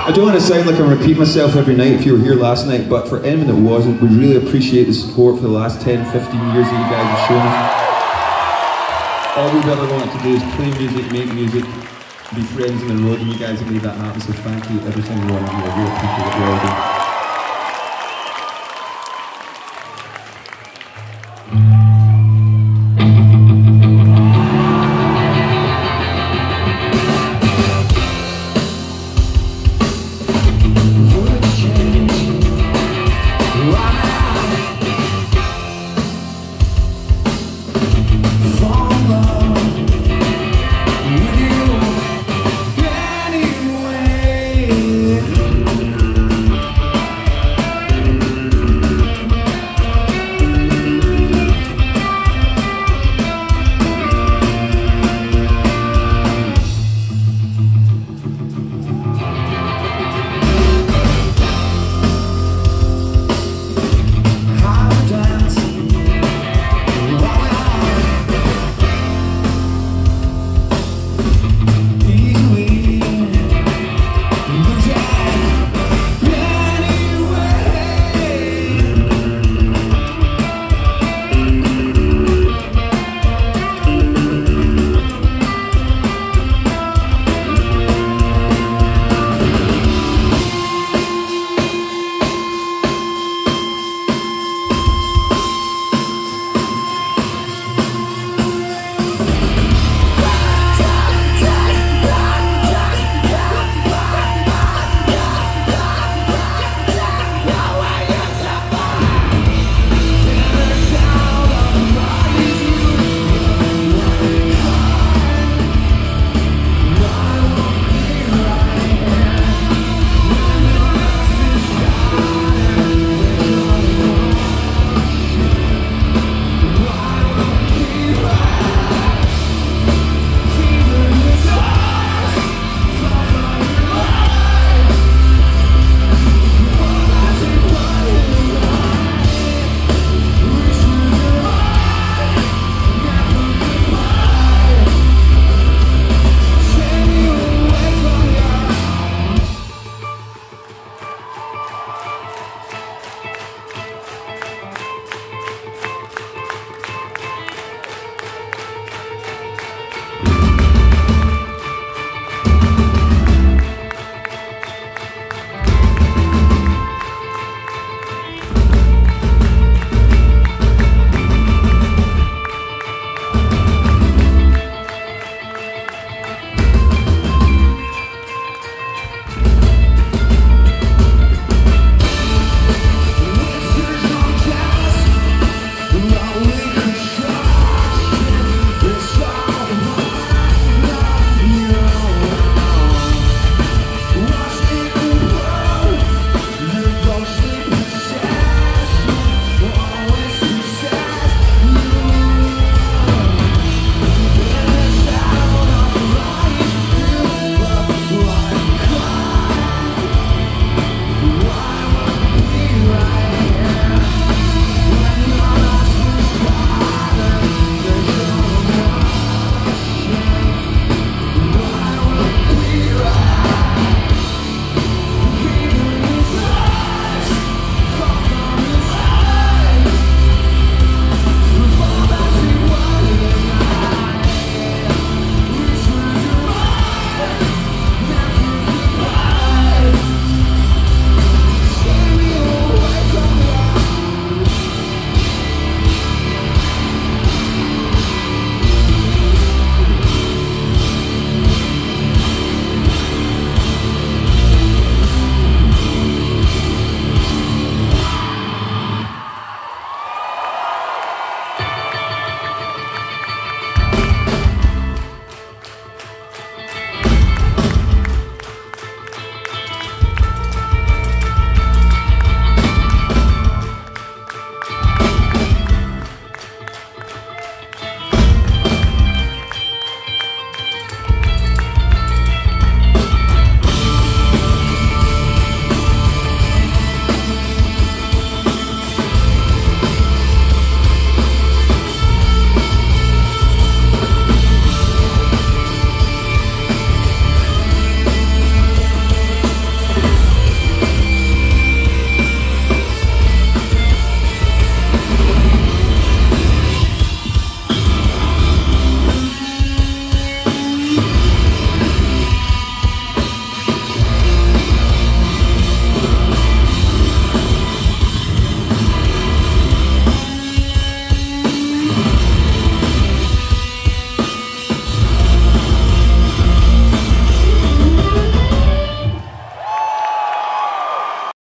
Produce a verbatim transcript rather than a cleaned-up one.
I don't want to sound like I'm repeating myself every night if you were here last night, but for anyone that wasn't, we really appreciate the support for the last ten, fifteen years that you guys have shown us. All we've ever wanted to do is play music, make music, be friends on the road, and you guys have made that happen, so thank you every single one of you. I really appreciate it.